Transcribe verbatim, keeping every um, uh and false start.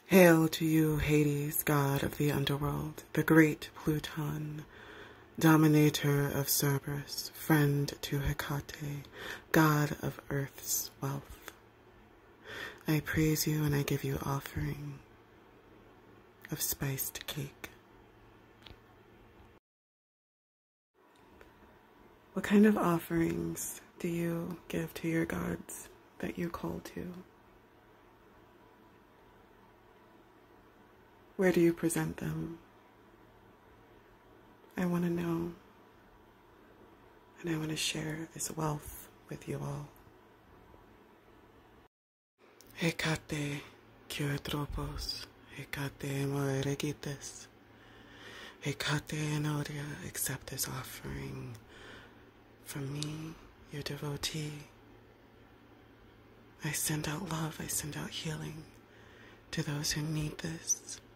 Hail to you, Hades, god of the underworld, the great Pluton, dominator of Cerberus, friend to Hekate, god of earth's wealth. I praise you and I give you offering of spiced cake. What kind of offerings do you give to your gods that you call to? Where do you present them? I want to know, and I want to share this wealth with you all. Hekate, Kyotropos, Hekate Moeregites, Hekate Enoria, accept this offering from me, your devotee. I send out love, I send out healing to those who need this.